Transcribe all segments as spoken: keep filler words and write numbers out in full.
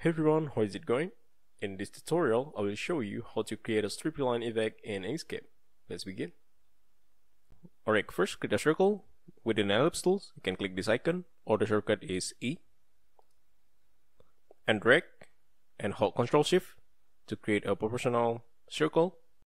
Hey everyone, how is it going? In this tutorial, I will show you how to create a stripy line effect in Inkscape. Let's begin. Alright, first click the circle. Within ellipse tools, you can click this icon, or the shortcut is E. And drag and hold control shift to create a proportional circle.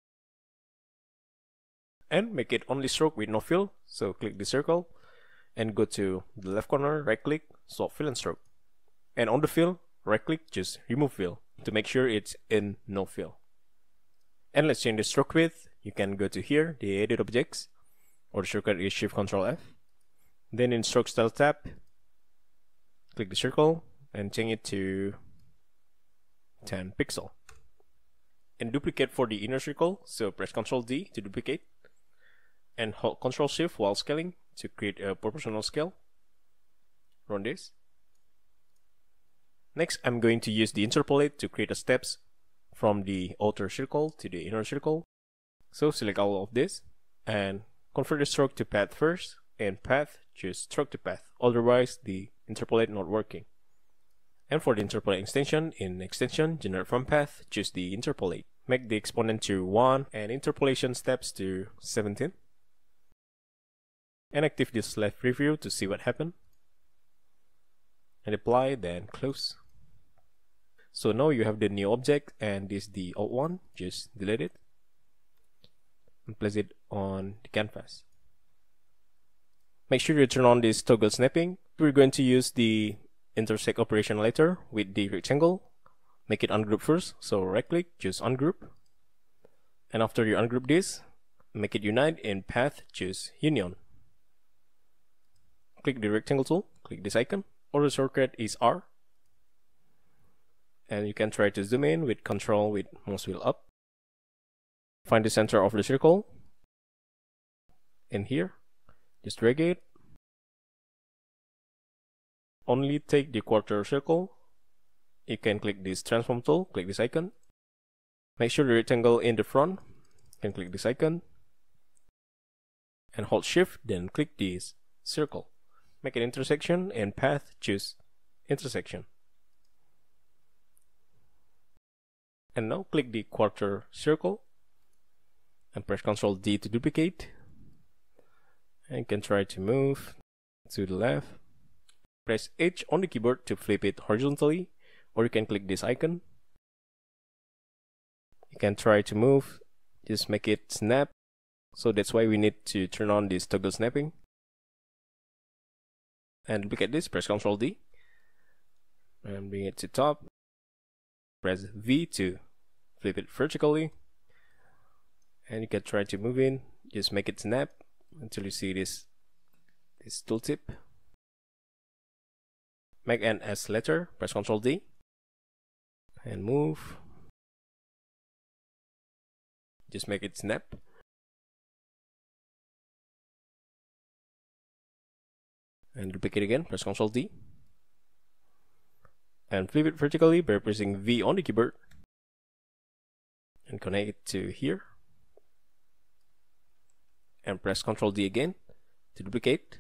And make it only stroke with no fill, so click the circle and go to the left corner, right click, swap fill and stroke. And on the fill, right click, just remove fill to make sure it's in no fill. And let's change the stroke width. You can go to here, the edit objects, or the shortcut is shift control F. Then in stroke style tab, click the circle and change it to ten pixel. And duplicate for the inner circle, so press control D to duplicate. And hold control shift while scaling to create a proportional scale. Run this. Next, I'm going to use the interpolate to create the steps from the outer circle to the inner circle. So select all of this and convert the stroke to path first, and path, choose stroke to path, otherwise the interpolate not working. And for the interpolate extension, in extension, generate from path, choose the interpolate. Make the exponent to one and interpolation steps to seventeen. And active this left preview to see what happened. And apply, then close. So now you have the new object, and this is the old one. Just delete it and place it on the canvas. Make sure you turn on this toggle snapping. We're going to use the intersect operation later with the rectangle. Make it ungroup first, so right click, choose ungroup. And after you ungroup this, make it unite. In path, choose union. Click the rectangle tool, click this icon, or the shortcut is R. And you can try to zoom in with control with mouse wheel up. Find the center of the circle. In here, just drag it. Only take the quarter circle. You can click this transform tool, click this icon. Make sure the rectangle in the front. You can click this icon. And hold shift, then click this circle. Make an intersection, and path, choose intersection. And now click the quarter circle and press control D to duplicate. And you can try to move to the left. Press H on the keyboard to flip it horizontally, or you can click this icon. You can try to move, just make it snap. So that's why we need to turn on this toggle snapping. And duplicate this, press control D. And bring it to top. Press V to flip it vertically. And you can try to move in, just make it snap until you see this, this tooltip. Make an S letter, press control D. And move. Just make it snap. And duplicate again, press control D. And flip it vertically by pressing V on the keyboard. And connect it to here. And press control D again to duplicate.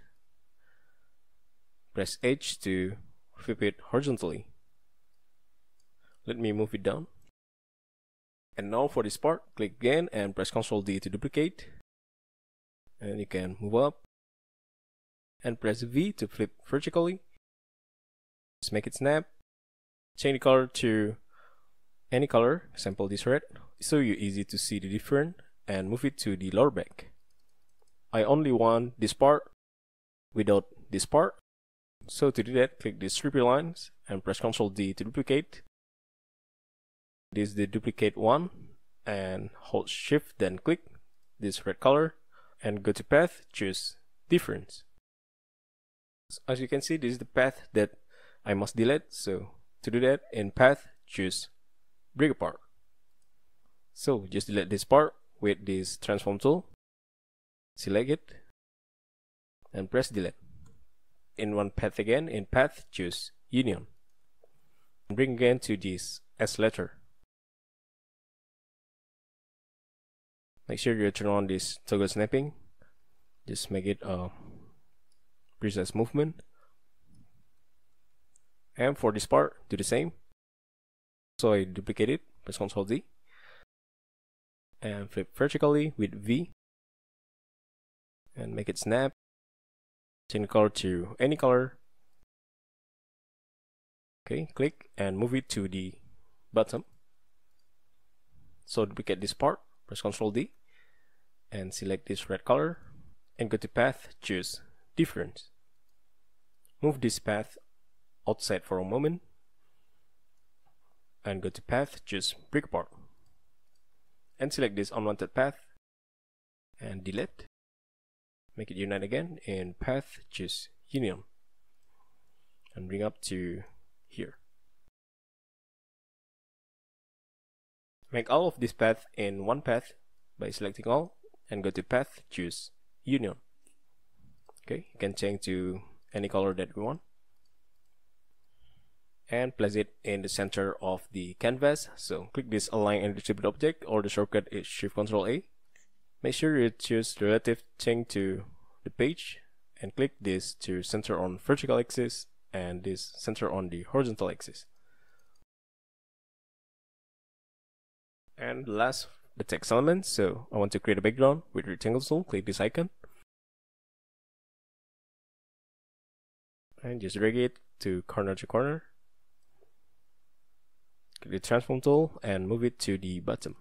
Press H to flip it horizontally. Let me move it down. And now for this part, click again and press control D to duplicate. And you can move up. And press V to flip vertically. Just make it snap. Change the color to any color, example this red, so you easy to see the difference, and move it to the lower back. I only want this part without this part. So to do that, click the stripy lines and press control D to duplicate. This is the duplicate one, and hold shift, then click this red color and go to path, choose difference. As you can see, this is the path that I must delete. So to do that, in path, choose break apart. So just delete this part with this transform tool. Select it and press delete. In one path again, in path, choose union. Bring again to this S letter. Make sure you turn on this toggle snapping. Just make it a precise movement. And for this part, do the same. So I duplicate it, press Ctrl D, and flip vertically with V, and make it snap. Change the color to any color. Okay, click and move it to the bottom. So duplicate this part, press Ctrl D, and select this red color, and go to path, choose difference. Move this path outside for a moment, and go to path, choose break apart, and select this unwanted path, and delete. Make it unite again, in path, choose union, and bring up to here. Make all of this path in one path by selecting all, and go to path, choose union. Okay, you can change to any color that we want, and place it in the center of the canvas. So click this align and distribute object, or the shortcut is Shift Ctrl A. Make sure you choose the relative thing to the page, and click this to center on vertical axis, and this center on the horizontal axis. And last, the text element. So I want to create a background with rectangle tool. Click this icon, and just drag it to corner to corner. Click the transform tool and move it to the bottom.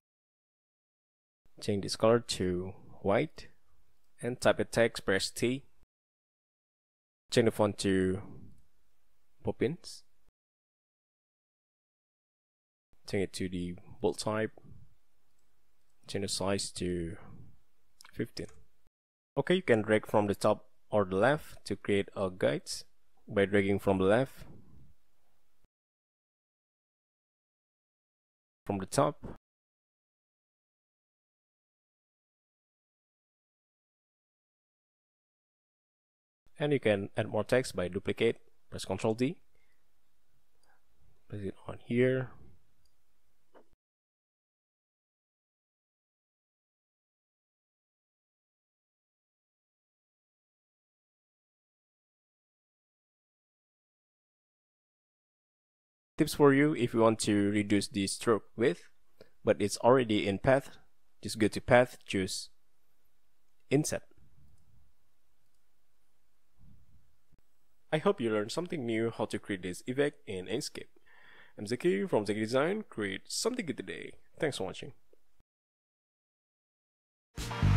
Change this color to white, and type a text, press T. Change the font to Poppins. Change it to the bold type. Change the size to fifteen. Okay, you can drag from the top or the left to create a guide by dragging from the left, from the top, and you can add more text by duplicate, press Ctrl D, place it on here, tips for you if you want to reduce the stroke width, but it's already in path. Just go to path, choose inset. I hope you learned something new how to create this effect in Inkscape. I'm Zaki from Zaki Design. Create something good today. Thanks for watching.